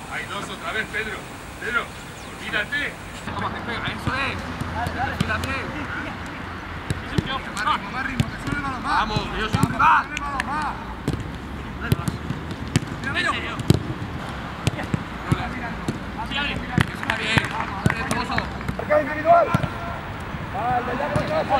Hay dos otra vez, Pedro. Pedro, olvídate. ¿Cómo te pega? Eso es. Olvídate. Más ritmo, que suene el balón más. Vamos, que yo soy un rival. Mira, está bien. Marca individual. Vale, ya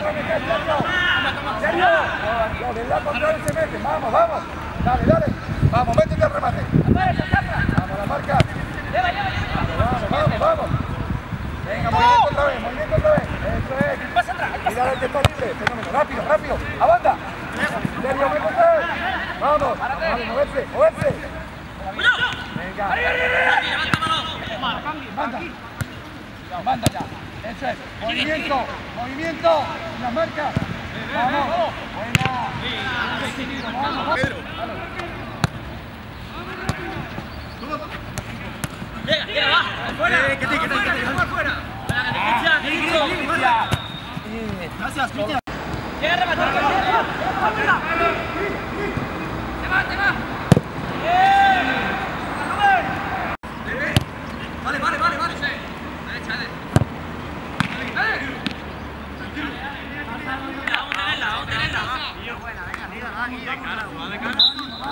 serio. Los del lado contrario se meten. Vamos, vamos. Dale, dale. Vamos, métete al remate. Vamos, la marca. Vamos. Venga, movimiento otra vez. Eso es. Mira el que está libre. Fenómeno. Rápido. A banda. Serio, ven otra vez. Vamos. Vale, moverse. Venga. Manda ya. Eso es. Movimiento. La marca. Vamos. Buena. Vamos. Pedro. Llega, va. Fuera. ¿Qué te fuera? Gracias, Cristian. Llega a rematar. Te va. Vale. Dale. Vamos a tenerla. Buena, venga, de cara.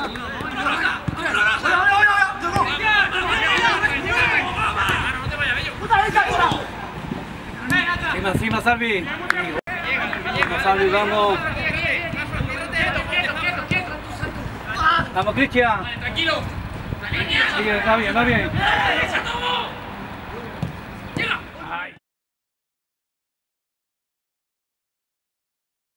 Encima, Salvi. Salvi, vamos. Vamos, Cristian. Tranquilo. Sí, va bien.